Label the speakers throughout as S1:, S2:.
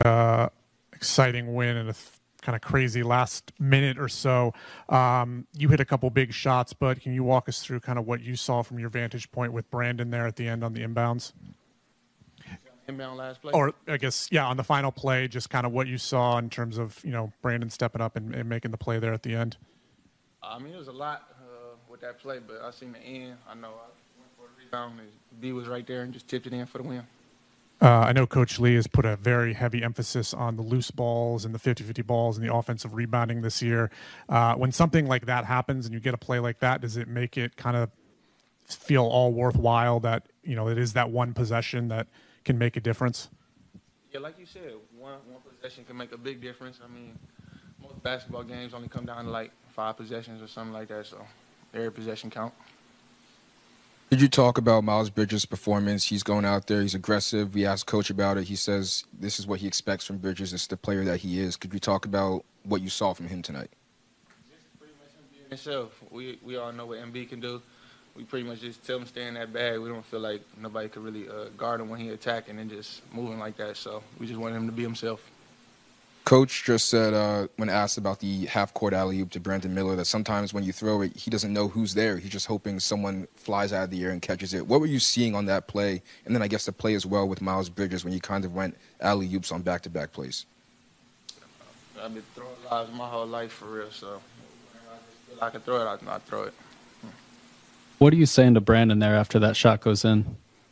S1: Exciting win in a kind of crazy last minute or so. You hit a couple big shots, but can you walk us through kind of what you saw from your vantage point with Brandon there at the end on the inbounds?
S2: Inbound last play?
S1: Or I guess, yeah, on the final play, just kind of what you saw in terms of, Brandon stepping up and making the play there at the end.
S2: I mean, it was a lot with that play, but I seen the end. I know I went for a rebound, and B was right there and just tipped it in for the win.
S1: I know Coach Lee has put a very heavy emphasis on the loose balls and the 50-50 balls and the offensive rebounding this year. When something like that happens and you get a play like that, does it make it kind of feel all worthwhile that, it is that one possession that can make a difference?
S2: Yeah, like you said, one possession can make a big difference. I mean, most basketball games only come down to like 5 possessions or something like that, so every possession count.
S3: Did you talk about Miles Bridges' performance? He's going out there. He's aggressive. We asked Coach about it. He says this is what he expects from Bridges. It's the player that he is. Could you talk about what you saw from him tonight?
S2: Just pretty much him being himself. We all know what MB can do. We pretty much just tell him stay in that bag. We don't feel like nobody could really guard him when he attacking and just moving like that. So we just want him to be himself.
S3: Coach just said when asked about the half-court alley-oop to Brandon Miller that sometimes when you throw it, he doesn't know who's there. He's just hoping someone flies out of the air and catches it. What were you seeing on that play? And then I guess the play as well with Miles Bridges when you kind of went alley-oops on back-to-back plays.
S2: I've been throwing lobs my whole life for real, so whenever I just feel like I can throw it, I throw it.
S4: What are you saying to Brandon there after that shot goes in?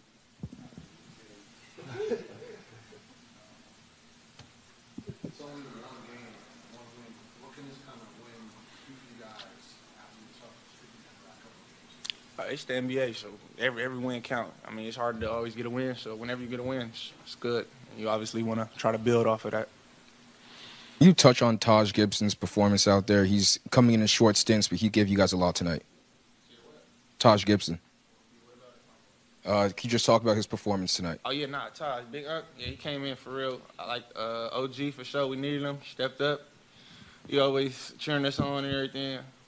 S2: It's the NBA, so every win count. I mean, it's hard to always get a win, so whenever you get a win, it's good. You obviously want to try to build off of that.
S3: You touch on Taj Gibson's performance out there. He's coming in short stints, but he gave you guys a lot tonight. Taj Gibson. Can you just talk about his performance tonight?
S2: Oh, yeah, Taj. Big Unc, yeah, he came in for real. I like OG for sure. We needed him. Stepped up. He always cheering us on and everything.